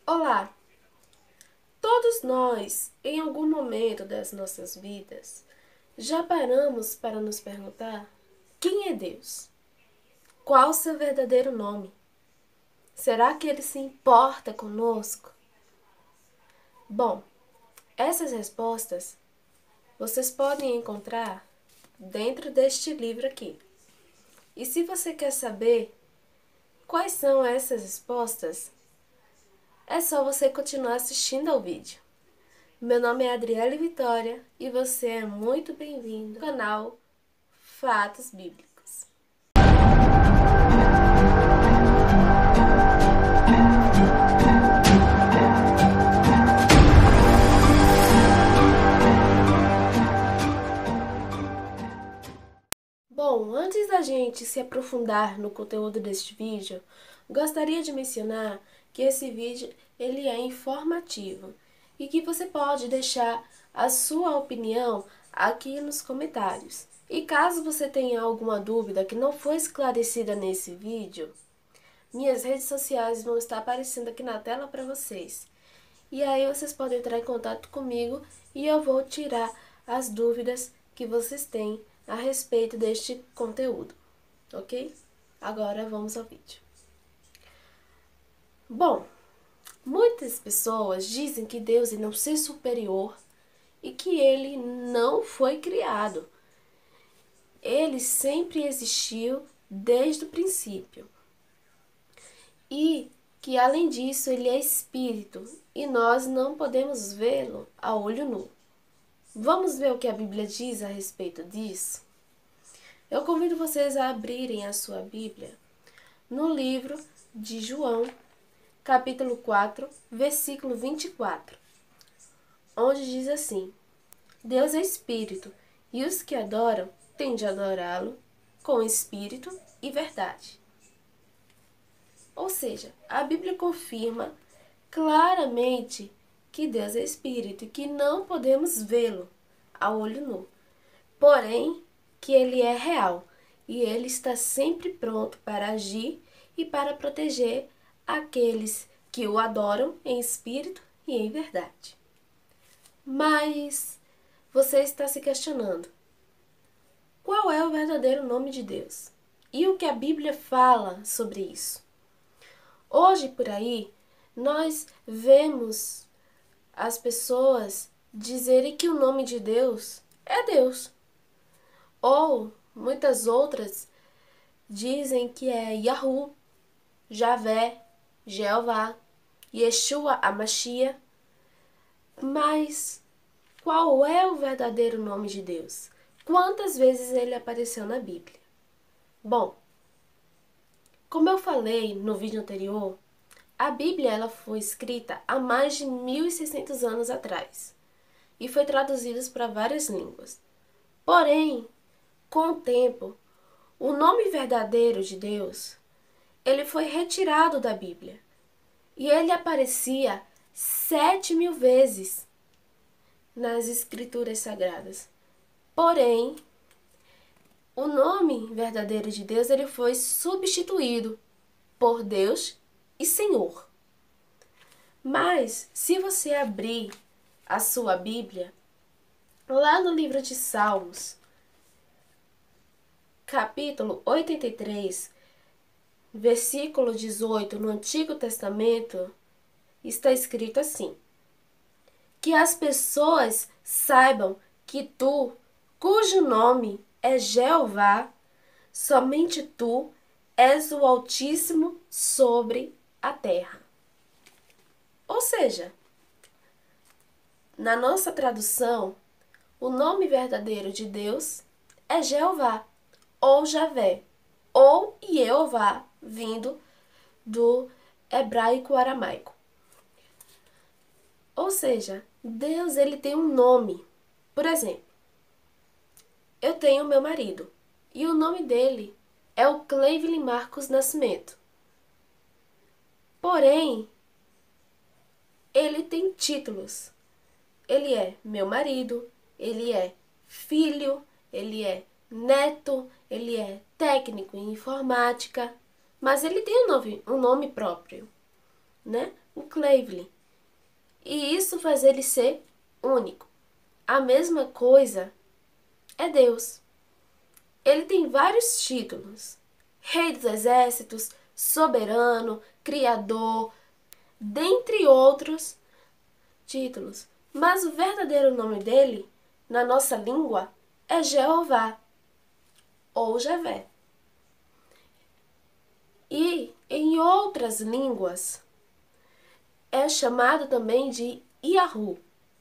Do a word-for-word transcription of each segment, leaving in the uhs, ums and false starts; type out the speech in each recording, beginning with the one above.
Olá! Todos nós, em algum momento das nossas vidas, já paramos para nos perguntar: quem é Deus? Qual seu verdadeiro nome? Será que ele se importa conosco? Bom, essas respostas vocês podem encontrar dentro deste livro aqui. E se você quer saber quais são essas respostas, é só você continuar assistindo ao vídeo. Meu nome é Adriele Vitória e você é muito bem-vindo ao canal Fatos Bíblicos. Bom, antes da gente se aprofundar no conteúdo deste vídeo, gostaria de mencionar que esse vídeo ele é informativo e que você pode deixar a sua opinião aqui nos comentários. E caso você tenha alguma dúvida que não foi esclarecida nesse vídeo, minhas redes sociais vão estar aparecendo aqui na tela para vocês. E aí vocês podem entrar em contato comigo e eu vou tirar as dúvidas que vocês têm a respeito deste conteúdo, ok? Agora vamos ao vídeo. Bom, muitas pessoas dizem que Deus é um ser superior e que ele não foi criado. Ele sempre existiu desde o princípio. E que além disso ele é espírito e nós não podemos vê-lo a olho nu. Vamos ver o que a Bíblia diz a respeito disso? Eu convido vocês a abrirem a sua Bíblia no livro de João, capítulo quatro, versículo vinte e quatro, onde diz assim: Deus é espírito, e os que adoram têm de adorá-lo com espírito e verdade. Ou seja, a Bíblia confirma claramente que Deus é espírito e que não podemos vê-lo a olho nu. Porém, que ele é real e ele está sempre pronto para agir e para proteger aqueles que o adoram em espírito e em verdade. Mas você está se questionando: qual é o verdadeiro nome de Deus? E o que a Bíblia fala sobre isso? Hoje por aí, nós vemos as pessoas dizerem que o nome de Deus é Deus. Ou muitas outras dizem que é Yahu, Javé, Jeová, Yeshua HaMashiach. Mas qual é o verdadeiro nome de Deus? Quantas vezes ele apareceu na Bíblia? Bom, como eu falei no vídeo anterior, a Bíblia ela foi escrita há mais de mil e seiscentos anos atrás e foi traduzida para várias línguas. Porém, com o tempo, o nome verdadeiro de Deus ele foi retirado da Bíblia e ele aparecia sete mil vezes nas Escrituras Sagradas. Porém, o nome verdadeiro de Deus ele foi substituído por Deus e Senhor. Mas, se você abrir a sua Bíblia, lá no livro de Salmos, capítulo oitenta e três, versículo dezoito, no Antigo Testamento, está escrito assim: que as pessoas saibam que tu, cujo nome é Jeová, somente tu és o Altíssimo sobre a terra. Ou seja, na nossa tradução, o nome verdadeiro de Deus é Jeová, ou Javé, ou Jeová, vindo do hebraico aramaico. Ou seja, Deus ele tem um nome. Por exemplo, eu tenho meu marido e o nome dele é o Cleively Marcos Nascimento. Porém, ele tem títulos. Ele é meu marido, ele é filho, ele é neto, ele é técnico em informática, mas ele tem um nome, um nome próprio, né? O Cleveland. E isso faz ele ser único. A mesma coisa é Deus. Ele tem vários títulos: Rei dos Exércitos, Soberano, Criador, dentre outros títulos. Mas o verdadeiro nome dele, na nossa língua, é Jeová ou Javé. E em outras línguas é chamado também de Yahu,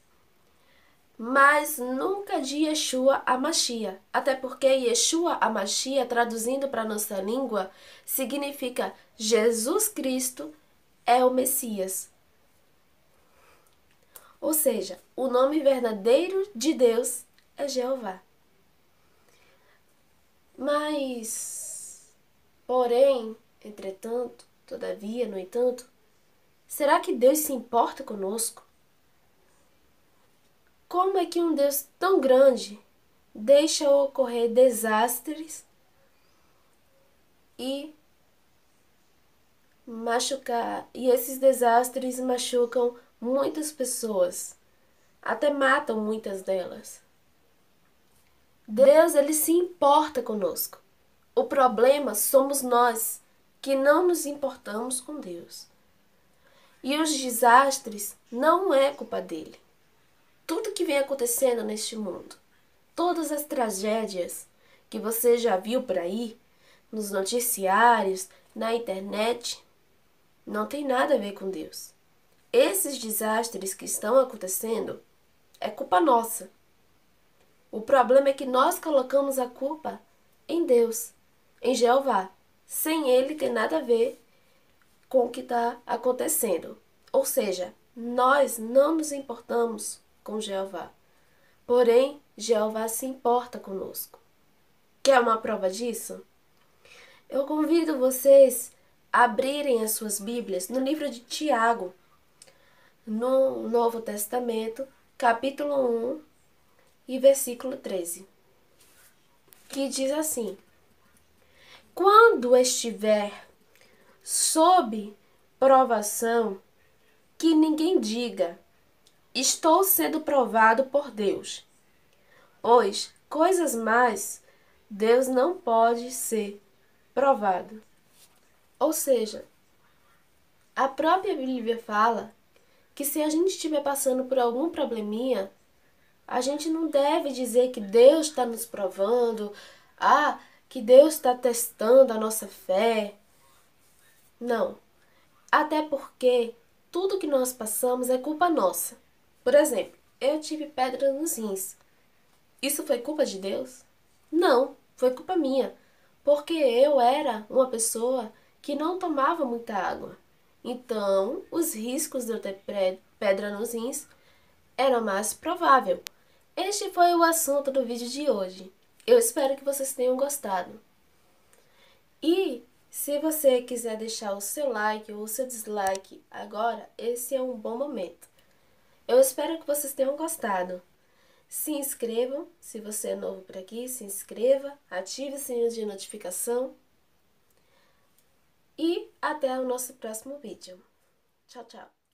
mas nunca de Yeshua HaMashiach, até porque Yeshua HaMashiach, traduzindo para nossa língua, significa Jesus Cristo é o Messias. Ou seja, o nome verdadeiro de Deus é Jeová. Mas, porém, entretanto, todavia, no entanto, será que Deus se importa conosco? Como é que um Deus tão grande deixa ocorrer desastres e machucar, e esses desastres machucam muitas pessoas, até matam muitas delas? Deus, ele se importa conosco. O problema somos nós, que não nos importamos com Deus. E os desastres não é culpa dele. Tudo que vem acontecendo neste mundo, todas as tragédias que você já viu por aí, nos noticiários, na internet, não tem nada a ver com Deus. Esses desastres que estão acontecendo é culpa nossa. O problema é que nós colocamos a culpa em Deus, em Jeová, sem ele ter nada a ver com o que está acontecendo. Ou seja, nós não nos importamos com Jeová. Porém, Jeová se importa conosco. Quer uma prova disso? Eu convido vocês a abrirem as suas Bíblias no livro de Tiago, no Novo Testamento, capítulo um e versículo treze, que diz assim: quando estiver sob provação, que ninguém diga, estou sendo provado por Deus, pois coisas mais Deus não pode ser provado. Ou seja, a própria Bíblia fala que se a gente estiver passando por algum probleminha, a gente não deve dizer que Deus está nos provando, ah, que Deus está testando a nossa fé. Não. Até porque tudo que nós passamos é culpa nossa. Por exemplo, eu tive pedra nos rins. Isso foi culpa de Deus? Não, foi culpa minha. Porque eu era uma pessoa que não tomava muita água. Então, os riscos de eu ter pedra nos rins eram mais provável. Este foi o assunto do vídeo de hoje. Eu espero que vocês tenham gostado. E se você quiser deixar o seu like ou o seu dislike agora, esse é um bom momento. Eu espero que vocês tenham gostado. Se inscrevam, se você é novo por aqui, se inscreva, ative o sininho de notificação. E até o nosso próximo vídeo. Tchau, tchau.